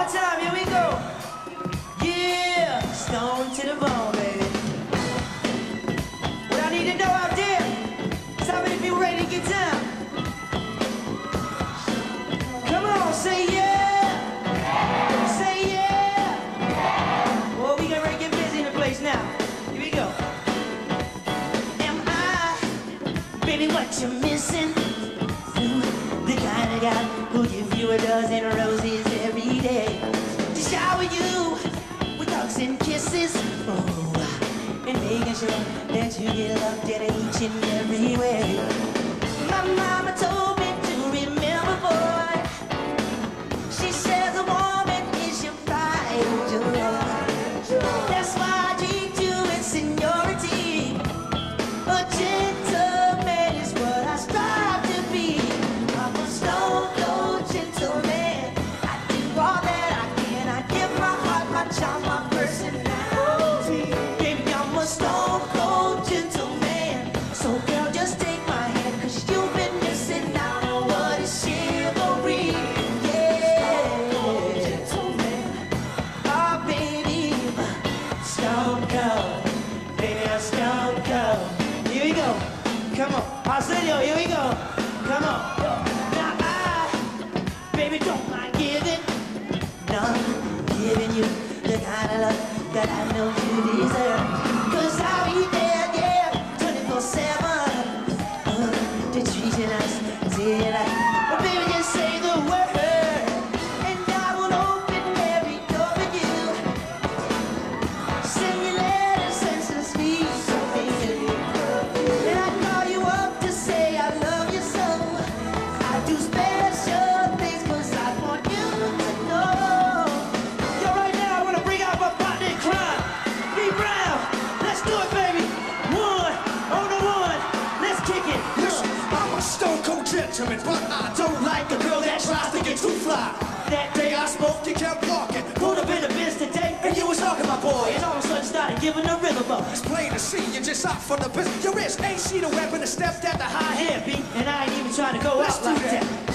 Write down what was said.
more time, here we go. Yeah, stone to the bone, baby. What I need to know out there is how many people ready to get down. Come on, say yeah. Say yeah. Well, we get ready to get busy in the place now. Here we go. Am I, baby, what you're missing? The kind of guy who give you a dozen roses every day, to shower you with hugs and kisses, oh, and making sure that you get loved in each and every way. My mama told me to remember, boy, she says a woman is your pride, joy. That's why I treat you with seniority. A gentleman is what I strive to be. I'm a stone cold gentleman. I do all that I can. I give my heart, my charm, my personality. Baby, I'm a stone cold gentleman. So girl, just take my hand, 'cause you've been missing out on what is chivalry. Yeah, gentleman. Oh, baby, stone cold. Baby, I'm stone cold. Here we go. Come on. Arsenio, here we go. Come on. Now baby, don't mind giving. No, I'm giving you the kind of love that I know you deserve. 'Cause I'll be there, yeah, 24/7. To treat you nice, see you like. But baby, just say the word, and I will open every door for you. Send you letters and some sweet baby. And I call you up to say I love you so. I do special things 'cause I want you to know. Yo, right now I wanna bring out my partner in crime, B Brown. Let's do it, baby. One on the one. Let's kick it. Listen, I'm a stone cold gentleman, but I don't like a girl that tries to get too fly. That day I spoke, you kept walking. Pulled up in the biz today, And you was talking, my boy. and all of a sudden started giving the rhythm up. It's plain to see you're just out for the business. Your wrist ain't she the weapon to step that the high Yeah, hand. B, and I ain't even trying to go Let's out do like that. that.